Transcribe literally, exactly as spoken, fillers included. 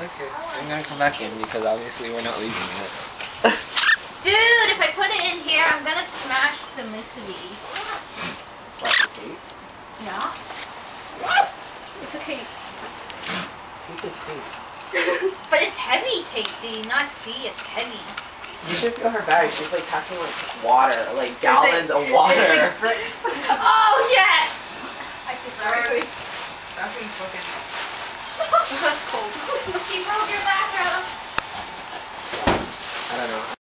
Okay, I'm gonna come back in because obviously we're not leaving yet. Dude, if I put it in here, I'm gonna smash the musubi. What, the tape? Yeah. It's okay. Tape is tape. But it's heavy tape, do you not see? It's heavy. You should feel her bag. She's like packing like water, like gallons like, of water. It's like bricks.